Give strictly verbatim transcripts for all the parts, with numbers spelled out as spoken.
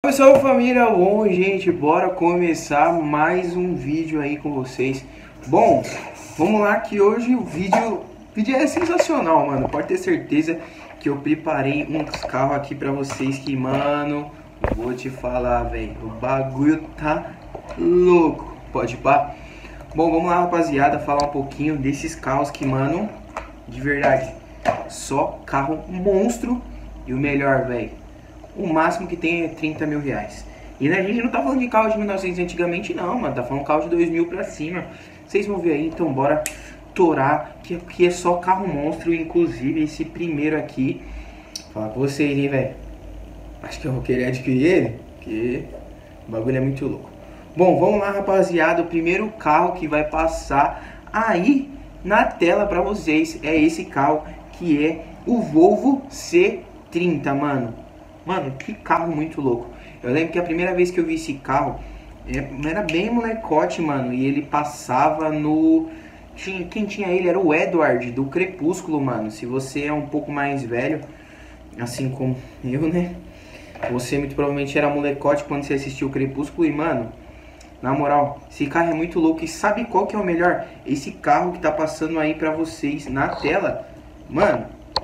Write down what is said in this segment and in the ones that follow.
Salve, salve família, bom gente, bora começar mais um vídeo aí com vocês. Bom, vamos lá que hoje o vídeo, o vídeo é sensacional, mano, pode ter certeza que eu preparei uns carros aqui pra vocês que, mano, vou te falar, velho, o bagulho tá louco, pode pá? Bom, vamos lá rapaziada, falar um pouquinho desses carros que, mano, de verdade, só carro monstro e o melhor, velho. O máximo que tem é trinta mil reais. E a gente não tá falando de carro de mil e novecentos antigamente não, mano. Tá falando de carro de dois mil pra cima. Vocês vão ver aí, então bora torar. Que aqui é só carro monstro. Inclusive esse primeiro aqui, falar pra vocês, hein, velho. Acho que eu vou querer adquirir ele, porque o bagulho é muito louco. Bom, vamos lá rapaziada. O primeiro carro que vai passar aí na tela pra vocês é esse carro, que é o Volvo C trinta, mano. Mano, que carro muito louco. Eu lembro que a primeira vez que eu vi esse carro, era bem molecote, mano. E ele passava no... Tinha... Quem tinha ele era o Edward, do Crepúsculo, mano. Se você é um pouco mais velho, assim como eu, né? Você muito provavelmente era molecote quando você assistiu o Crepúsculo. E, mano, na moral, esse carro é muito louco. E sabe qual que é o melhor? Esse carro que tá passando aí pra vocês na tela. Mano,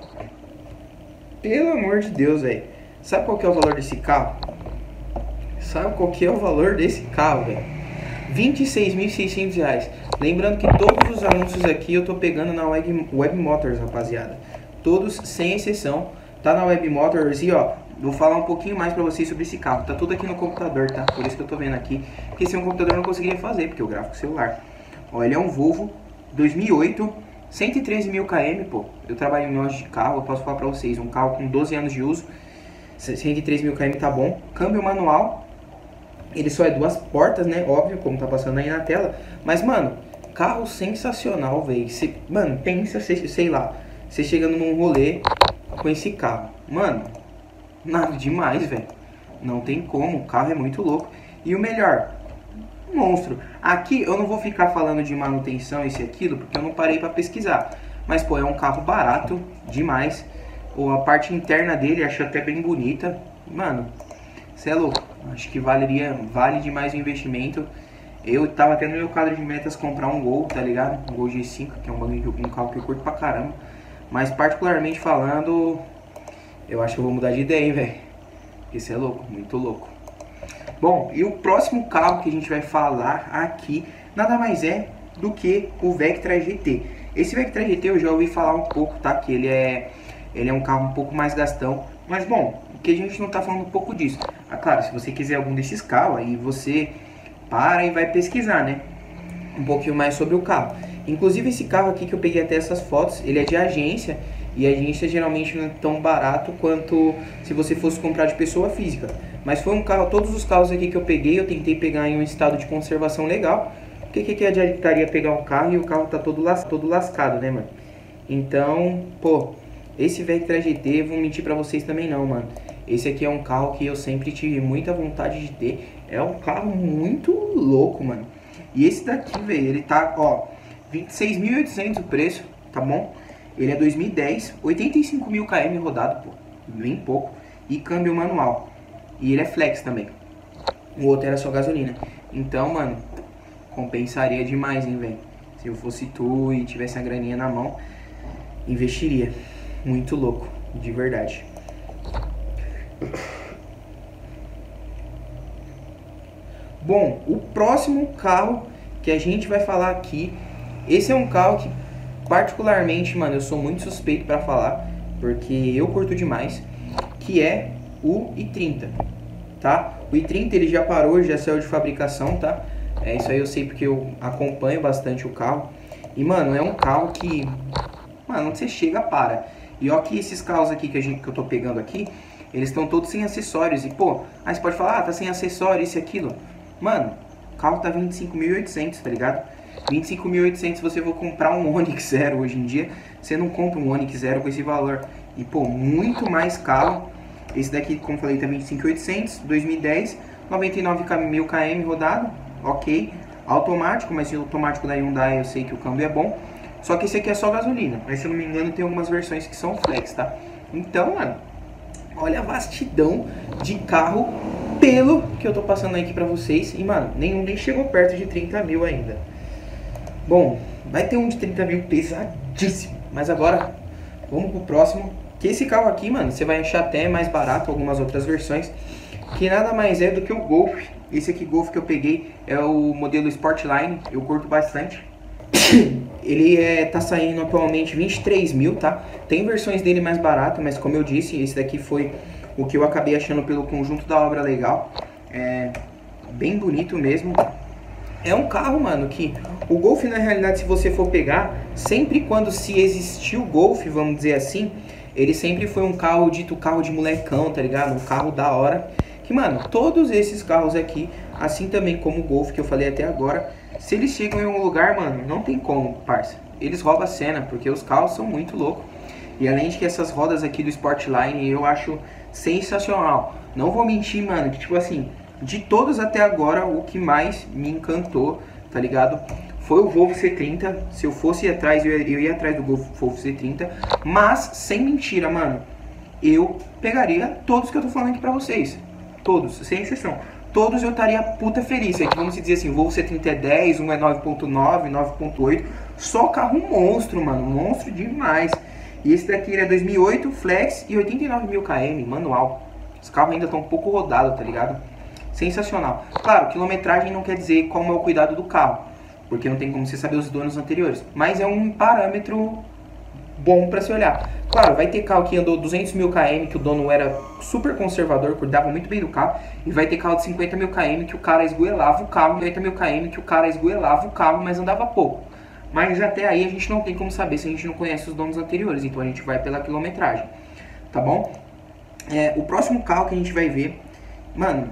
pelo amor de Deus, velho. Sabe qual que é o valor desse carro? Sabe qual que é o valor desse carro, velho? vinte e seis mil e seiscentos reais. Lembrando que todos os anúncios aqui eu tô pegando na Web, Web Motors, rapaziada. Todos, sem exceção, tá na Web Motors. E ó, vou falar um pouquinho mais pra vocês sobre esse carro. Tá tudo aqui no computador, tá? Por isso que eu tô vendo aqui. Porque sem um computador eu não conseguiria fazer, porque eu gravo com o celular. Ó, ele é um Volvo dois mil e oito, cento e treze mil quilômetros, pô. Eu trabalho em loja de carro, eu posso falar pra vocês. Um carro com doze anos de uso. cento e treze mil quilômetros tá bom. Câmbio manual. Ele só é duas portas, né? Óbvio, como tá passando aí na tela. Mas, mano, carro sensacional, velho. Mano, pensa, sei lá, você chegando num rolê com esse carro. Mano, nada demais, velho. Não tem como, o carro é muito louco. E o melhor, monstro. Aqui eu não vou ficar falando de manutenção, isso e aquilo, porque eu não parei pra pesquisar. Mas, pô, é um carro barato demais. A parte interna dele, acho até bem bonita. Mano, você é louco. Acho que valeria, vale demais o investimento. Eu tava até no meu quadro de metas comprar um Gol, tá ligado? Um Gol G cinco, que é um, um carro que eu curto pra caramba. Mas particularmente falando, eu acho que eu vou mudar de ideia, hein, velho. Porque você é louco, muito louco. Bom, e o próximo carro que a gente vai falar aqui, nada mais é do que o Vectra G T. Esse Vectra G T eu já ouvi falar um pouco, tá? Que ele é... Ele é um carro um pouco mais gastão. Mas, bom, que a gente não tá falando um pouco disso. Ah, claro, se você quiser algum desses carros, aí você para e vai pesquisar, né? Um pouquinho mais sobre o carro. Inclusive, esse carro aqui que eu peguei até essas fotos, ele é de agência. E a agência geralmente não é tão barato quanto se você fosse comprar de pessoa física. Mas foi um carro, todos os carros aqui que eu peguei, eu tentei pegar em um estado de conservação legal. Porque que, que adiantaria pegar um carro e o carro tá todo, las, todo lascado, né, mano? Então, pô... Esse Vectra G T, vou mentir pra vocês também não, mano. Esse aqui é um carro que eu sempre tive muita vontade de ter. É um carro muito louco, mano. E esse daqui, velho, ele tá, ó, vinte e seis mil e oitocentos o preço, tá bom? Ele é dois mil e dez, oitenta e cinco mil quilômetros rodado, pô, bem pouco. E câmbio manual. E ele é flex também. O outro era só gasolina. Então, mano, compensaria demais, hein, velho. Se eu fosse tu e tivesse a graninha na mão, investiria. Muito louco, de verdade. Bom, o próximo carro que a gente vai falar aqui, esse é um carro que particularmente, mano, eu sou muito suspeito pra falar, porque eu curto demais, que é o i trinta, tá? O i trinta ele já parou, já saiu de fabricação, tá? É isso aí, eu sei porque eu acompanho bastante o carro. E, mano, é um carro que, mano, onde você chega, para. E ó que esses carros aqui que, a gente, que eu tô pegando aqui, eles estão todos sem acessórios. E pô, aí você pode falar, ah, tá sem acessório, isso e aquilo. Mano, o carro tá vinte e cinco mil e oitocentos, tá ligado? vinte e cinco mil e oitocentos, se você for comprar um Onix Zero hoje em dia, você não compra um Onix Zero com esse valor. E pô, muito mais caro. Esse daqui, como falei, tá vinte e cinco mil e oitocentos, dois mil e dez, noventa e nove mil quilômetros rodado, ok. Automático, mas se o automático da Hyundai eu sei que o câmbio é bom. Só que esse aqui é só gasolina, mas se eu não me engano tem algumas versões que são flex, tá? Então, mano, olha a vastidão de carro, pelo que eu tô passando aqui pra vocês. E, mano, nenhum nem chegou perto de trinta mil ainda. Bom, vai ter um de trinta mil pesadíssimo. Mas agora, vamos pro próximo. Que esse carro aqui, mano, você vai achar até mais barato algumas outras versões. Que nada mais é do que o Golf. Esse aqui, Golf, que eu peguei é o modelo Sportline. Eu curto bastante. Ele é, tá saindo atualmente vinte e três mil, tá? Tem versões dele mais baratas, mas como eu disse, esse daqui foi o que eu acabei achando pelo conjunto da obra legal. É bem bonito mesmo. É um carro, mano, que o Golf, na realidade, se você for pegar, sempre quando se existiu o Golf, vamos dizer assim, ele sempre foi um carro dito carro de molecão, tá ligado? Um carro da hora. Que, mano, todos esses carros aqui, assim também como o Golf que eu falei até agora, se eles chegam em um lugar, mano, não tem como, parça. Eles roubam a cena, porque os carros são muito loucos. E além de que essas rodas aqui do Sportline eu acho sensacional. Não vou mentir, mano, que tipo assim, de todos até agora, o que mais me encantou, tá ligado? Foi o Volvo C trinta. Se eu fosse ir atrás, eu ia, eu ia atrás do Volvo C trinta. Mas, sem mentira, mano, eu pegaria todos que eu tô falando aqui pra vocês. Todos, sem exceção. Todos eu estaria puta feliz. Aqui vamos dizer assim, o Volvo C trinta é dez, um é nove ponto nove, nove ponto oito. Só carro monstro, mano. Monstro demais. E esse daqui ele é dois mil e oito, flex e oitenta e nove mil quilômetros, manual. Os carros ainda estão um pouco rodados, tá ligado? Sensacional. Claro, quilometragem não quer dizer como é o cuidado do carro, porque não tem como você saber os donos anteriores. Mas é um parâmetro bom pra se olhar. Claro, vai ter carro que andou duzentos mil quilômetros, que o dono era super conservador, cuidava muito bem do carro. E vai ter carro de cinquenta mil quilômetros, que o cara esgoelava o carro. oitenta mil quilômetros, que o cara esgoelava o carro, mas andava pouco. Mas até aí a gente não tem como saber se a gente não conhece os donos anteriores. Então a gente vai pela quilometragem, tá bom? É, o próximo carro que a gente vai ver, mano,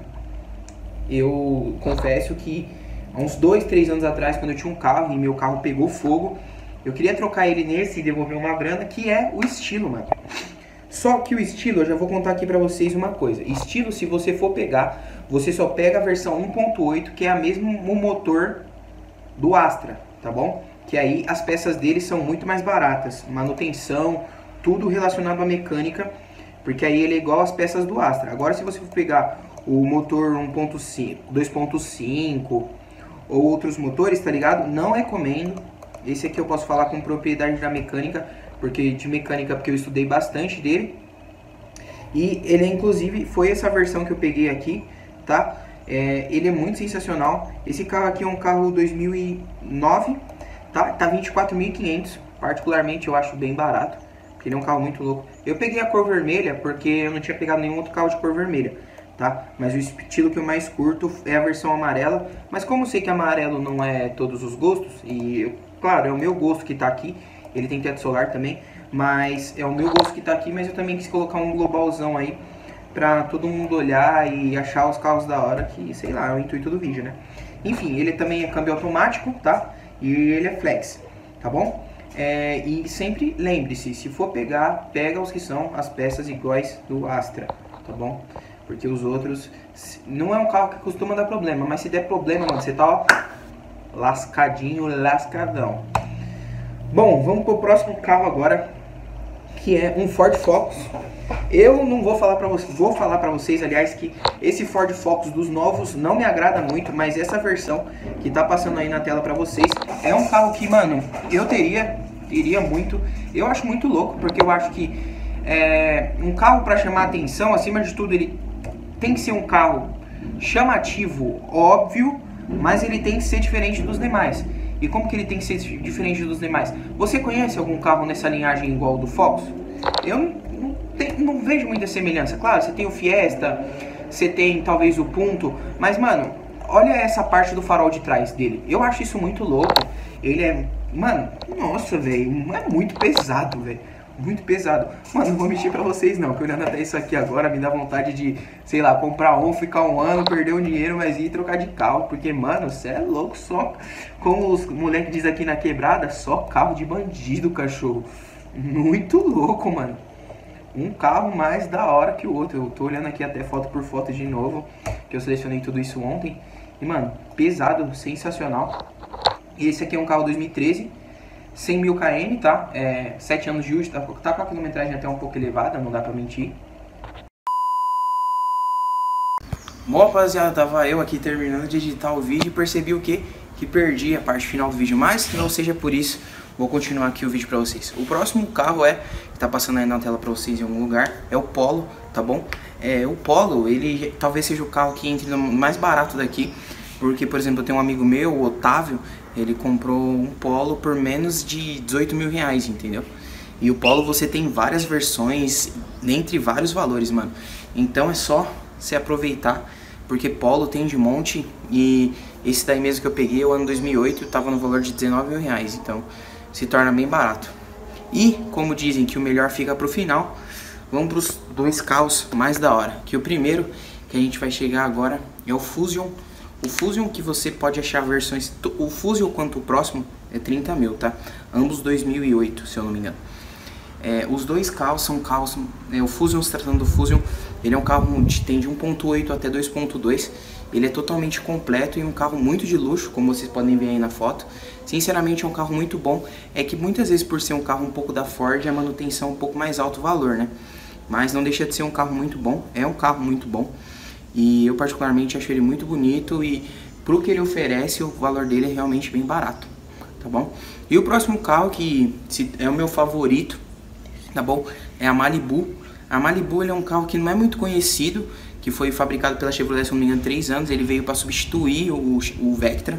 eu confesso que há uns dois, três anos atrás, quando eu tinha um carro e meu carro pegou fogo, eu queria trocar ele nesse e devolver uma grana, que é o estilo, mano. Só que o estilo, eu já vou contar aqui pra vocês uma coisa. Estilo, se você for pegar, você só pega a versão um ponto oito, que é a mesmo o motor do Astra, tá bom? Que aí as peças dele são muito mais baratas. Manutenção, tudo relacionado à mecânica, porque aí ele é igual às peças do Astra. Agora, se você for pegar o motor um ponto cinco, dois ponto cinco ou outros motores, tá ligado? Não recomendo. Esse aqui eu posso falar com propriedade da mecânica, porque de mecânica, porque eu estudei bastante dele. E ele, inclusive, foi essa versão que eu peguei aqui, tá? É, ele é muito sensacional. Esse carro aqui é um carro dois mil e nove, tá? Tá vinte e quatro mil e quinhentos. Particularmente eu acho bem barato, porque ele é um carro muito louco. Eu peguei a cor vermelha porque eu não tinha pegado nenhum outro carro de cor vermelha, tá? Mas o estilo que eu mais curto é a versão amarela. Mas como eu sei que amarelo não é todos os gostos, e eu, claro, é o meu gosto que tá aqui. Ele tem teto solar também, mas é o meu gosto que tá aqui. Mas eu também quis colocar um globalzão aí pra todo mundo olhar e achar os carros da hora, que, sei lá, é o intuito do vídeo, né? Enfim, ele também é câmbio automático, tá? E ele é flex, tá bom? É, e sempre lembre-se, se for pegar, pega os que são as peças iguais do Astra, tá bom? Porque os outros, não é um carro que costuma dar problema, mas se der problema, mano, você tá, ó, lascadinho, lascadão. Bom, vamos pro próximo carro agora, que é um Ford Focus. Eu não vou falar pra vocês, vou falar pra vocês, aliás, que esse Ford Focus dos novos não me agrada muito, mas essa versão que tá passando aí na tela pra vocês é um carro que, mano, eu teria, teria muito. Eu acho muito louco, porque eu acho que é um carro pra chamar atenção, acima de tudo, ele tem que ser um carro chamativo, óbvio, mas ele tem que ser diferente dos demais. E como que ele tem que ser diferente dos demais? Você conhece algum carro nessa linhagem igual ao do Focus? Eu não, não, tem, não vejo muita semelhança. Claro, você tem o Fiesta, você tem talvez o Punto, mas, mano, olha essa parte do farol de trás dele. Eu acho isso muito louco. Ele é, mano, nossa, velho, é muito pesado, velho. Muito pesado. Mano, não vou mentir pra vocês não, que olhando até isso aqui agora me dá vontade de, sei lá, comprar um, ficar um ano, perder um dinheiro, mas ir trocar de carro. Porque, mano, você é louco, só, como os moleques dizem aqui na quebrada, só carro de bandido, cachorro. Muito louco, mano. Um carro mais da hora que o outro. Eu tô olhando aqui até foto por foto de novo, que eu selecionei tudo isso ontem. E, mano, pesado, sensacional. E esse aqui é um carro dois mil e treze. cem mil quilômetros, tá? É, sete anos de uso, tá, tá com a quilometragem até um pouco elevada, não dá pra mentir. Bom, rapaziada, tava eu aqui terminando de editar o vídeo e percebi o que? Que perdi a parte final do vídeo, mas não seja por isso, vou continuar aqui o vídeo pra vocês. O próximo carro é, que tá passando aí na tela pra vocês em algum lugar, é o Polo, tá bom? É, o Polo, ele talvez seja o carro que entre no mais barato daqui, porque, por exemplo, eu tenho um amigo meu, o Otávio, ele comprou um Polo por menos de dezoito mil reais, entendeu? E o Polo você tem várias versões, entre vários valores, mano. Então é só se aproveitar, porque Polo tem de monte. E esse daí mesmo que eu peguei, o ano dois mil e oito, tava no valor de dezenove mil reais. Então se torna bem barato. E como dizem que o melhor fica pro final, vamos pros dois carros mais da hora. Que o primeiro que a gente vai chegar agora é o Fusion. O Fusion que você pode achar versões, o Fusion quanto o próximo é trinta mil, tá? Ambos dois mil e oito, se eu não me engano. É, os dois carros são carros, é, o Fusion, se tratando do Fusion, ele é um carro que tem de um ponto oito até dois ponto dois. Ele é totalmente completo e um carro muito de luxo, como vocês podem ver aí na foto. Sinceramente é um carro muito bom. É que muitas vezes por ser um carro um pouco da Ford, a manutenção é um pouco mais alto valor, né? Mas não deixa de ser um carro muito bom, é um carro muito bom. E eu particularmente acho ele muito bonito e pro que ele oferece, o valor dele é realmente bem barato, tá bom? E o próximo carro que é o meu favorito, tá bom? É a Malibu. A Malibu ele é um carro que não é muito conhecido, que foi fabricado pela Chevrolet, se não me engano, há três anos. Ele veio para substituir o, o Vectra,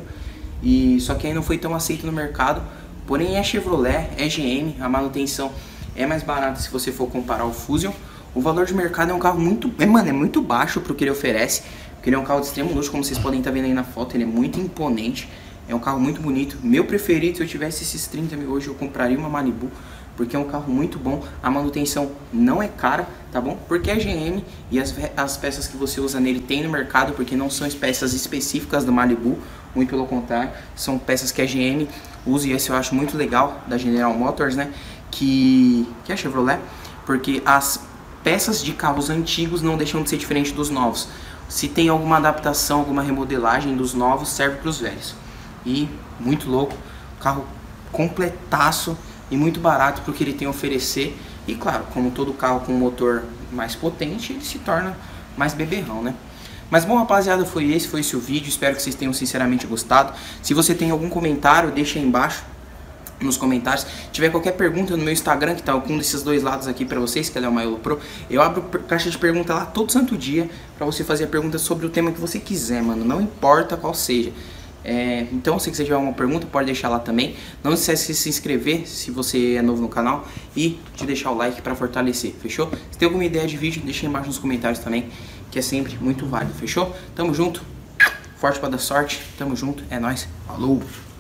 e só que aí não foi tão aceito no mercado. Porém é Chevrolet, é G M, a manutenção é mais barata se você for comparar ao Fusion. O valor de mercado é um carro muito, é, mano, é muito baixo pro que ele oferece, porque ele é um carro de extremo luxo, como vocês podem estar vendo aí na foto. Ele é muito imponente, é um carro muito bonito. Meu preferido, se eu tivesse esses trinta mil hoje, eu compraria uma Malibu, porque é um carro muito bom, a manutenção não é cara, tá bom? Porque é G M e as, as peças que você usa nele tem no mercado, porque não são peças específicas do Malibu, muito pelo contrário, são peças que a G M usa, e esse eu acho muito legal, da General Motors, né? Que, que é a Chevrolet, porque as peças de carros antigos não deixam de ser diferente dos novos. Se tem alguma adaptação, alguma remodelagem dos novos, serve para os velhos. E muito louco, carro completaço e muito barato para o que ele tem a oferecer. E claro, como todo carro com motor mais potente, ele se torna mais beberrão, né? Mas bom, rapaziada, foi esse, foi esse o vídeo. Espero que vocês tenham sinceramente gostado. Se você tem algum comentário, deixa aí embaixo nos comentários. Se tiver qualquer pergunta no meu Instagram, que tá com um desses dois lados aqui pra vocês, que é o Maiolo Pro, eu abro caixa de pergunta lá todo santo dia pra você fazer a pergunta sobre o tema que você quiser, mano, não importa qual seja. É, então, se você tiver alguma pergunta, pode deixar lá também. Não esquece de se inscrever se você é novo no canal e de deixar o like pra fortalecer, fechou? Se tem alguma ideia de vídeo, deixa aí embaixo nos comentários também, que é sempre muito válido, fechou? Tamo junto, forte pra dar sorte, tamo junto, é nóis, falou!